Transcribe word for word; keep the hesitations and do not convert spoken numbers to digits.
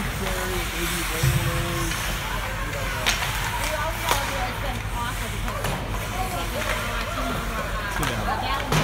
necessary, maybe where it is. We don't know. We all know it's been awesome because it's taken a lot to Sit down.